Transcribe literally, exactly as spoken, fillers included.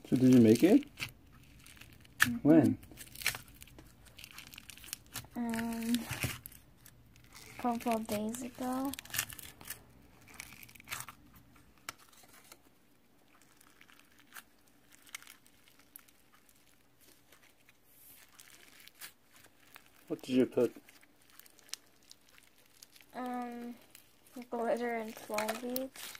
So did you make it? Mm-hmm. When? Um, a couple of days ago. What did you put? Um, glitter and foam beads.